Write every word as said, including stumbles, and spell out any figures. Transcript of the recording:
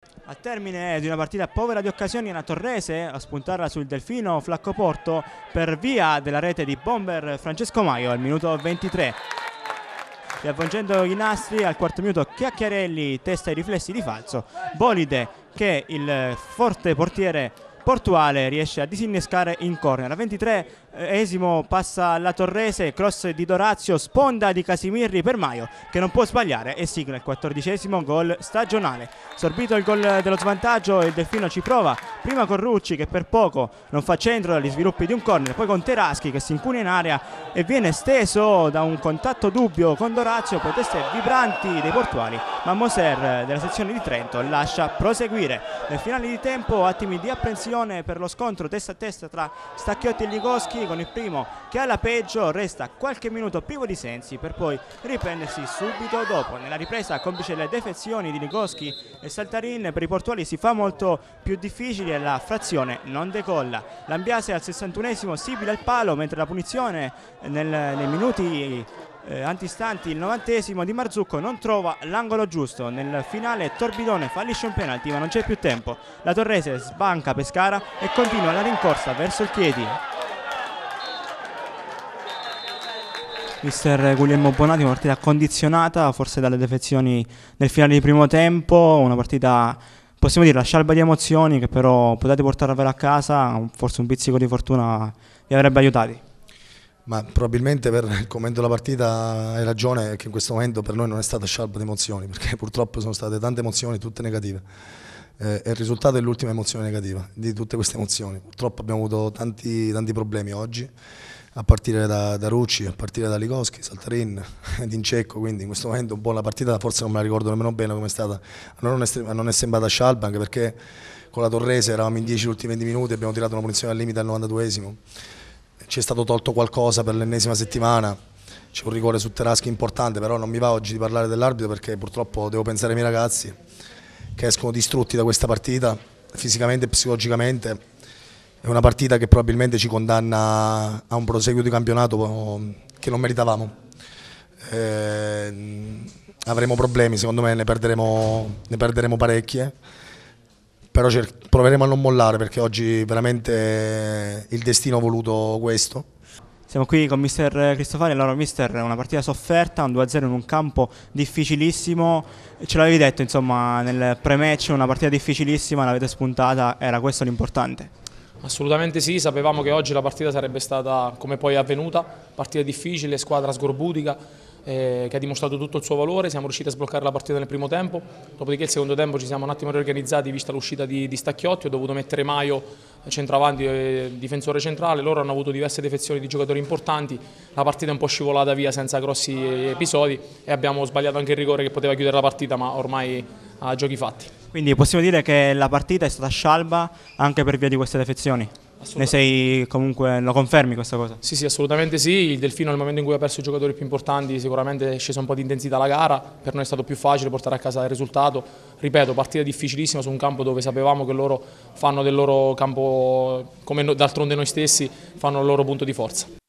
Al termine di una partita povera di occasioni, la Torrese a spuntarla sul Delfino Flaccoporto per via della rete di bomber Francesco Maio al minuto ventitré. Riavvolgendo i nastri al quarto minuto Chiacchiarelli testa i riflessi di falso, Bolide che il forte portiere portuale riesce a disinnescare in corner. A ventitreesimo passa alla Torrese, cross di Dorazio, sponda di Casimirri per Maio che non può sbagliare e sigla il quattordicesimo gol stagionale. Sorbito il gol dello svantaggio, il Delfino ci prova prima con Rucci che per poco non fa centro dagli sviluppi di un corner, poi con Teraschi che si incunia in area e viene steso da un contatto dubbio con Dorazio. Proteste vibranti dei portuali, ma Moser della sezione di Trento lascia proseguire. Nel finale di tempo attimi di apprensione per lo scontro testa a testa tra Stacchiotti e Ligoschi, con il primo che alla peggio resta qualche minuto privo di sensi per poi riprendersi subito dopo. Nella ripresa, complice le defezioni di Ligoschi e Saltarin, per i portuali si fa molto più difficile e la frazione non decolla. Lambiase al sessantunesimo sibila il palo, mentre la punizione nel, nei minuti Eh, antistanti il novantesimo di Marzucco non trova l'angolo giusto. Nel finale Torbidone fallisce un penalty ma non c'è più tempo. La Torrese sbanca Pescara e continua la rincorsa verso il Chieti. Mister Guglielmo Bonati, una partita condizionata forse dalle defezioni nel finale di primo tempo, una partita possiamo dire la scialba di emozioni che però potete portarvela a casa, forse un pizzico di fortuna vi avrebbe aiutati. Ma probabilmente per il commento della partita hai ragione che in questo momento per noi non è stata scialba di emozioni, perché purtroppo sono state tante emozioni, tutte negative. Eh, e il risultato è l'ultima emozione negativa di tutte queste emozioni. Purtroppo abbiamo avuto tanti, tanti problemi oggi, a partire da, da Rucci, a partire da Ligoschi, Saltarin, D'Incecco, quindi in questo momento un po' la partita forse non me la ricordo nemmeno bene come è stata. Non è, non è sembrata scialba, anche perché con la Torrese eravamo in dieci gli ultimi venti minuti e abbiamo tirato una punizione al limite al novantaduesimo. Ci è stato tolto qualcosa per l'ennesima settimana, c'è un rigore su Teraschi importante, però non mi va oggi di parlare dell'arbitro perché purtroppo devo pensare ai miei ragazzi che escono distrutti da questa partita, fisicamente e psicologicamente. È una partita che probabilmente ci condanna a un proseguo di campionato che non meritavamo. Eh, avremo problemi, secondo me ne perderemo, ne perderemo parecchie. Però proveremo a non mollare perché oggi veramente il destino ha voluto questo. Siamo qui con mister Cristofari. Allora mister, una partita sofferta, un due a zero in un campo difficilissimo, ce l'avevi detto insomma nel pre-match, una partita difficilissima, l'avete spuntata, era questo l'importante? Assolutamente sì, sapevamo che oggi la partita sarebbe stata come poi è avvenuta, partita difficile, squadra sgorbutica, eh, che ha dimostrato tutto il suo valore. Siamo riusciti a sbloccare la partita nel primo tempo, dopodiché il secondo tempo ci siamo un attimo riorganizzati vista l'uscita di, di Stacchiotti, ho dovuto mettere Maio centravanti e difensore centrale, loro hanno avuto diverse defezioni di giocatori importanti, la partita è un po' scivolata via senza grossi episodi e abbiamo sbagliato anche il rigore che poteva chiudere la partita, ma ormai a giochi fatti. Quindi possiamo dire che la partita è stata scialba anche per via di queste defezioni? Ne sei comunque, lo confermi questa cosa? Sì, sì, assolutamente sì. Il Delfino nel momento in cui ha perso i giocatori più importanti sicuramente è scesa un po' di intensità la gara, per noi è stato più facile portare a casa il risultato. Ripeto, partita difficilissima su un campo dove sapevamo che loro fanno del loro campo, come d'altronde noi stessi, fanno il loro punto di forza.